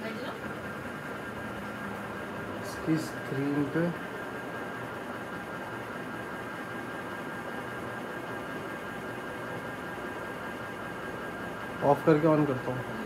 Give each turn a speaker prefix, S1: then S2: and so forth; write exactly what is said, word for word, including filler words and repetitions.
S1: इसकी स्क्रीन पे ऑफ करके ऑन करता हूँ।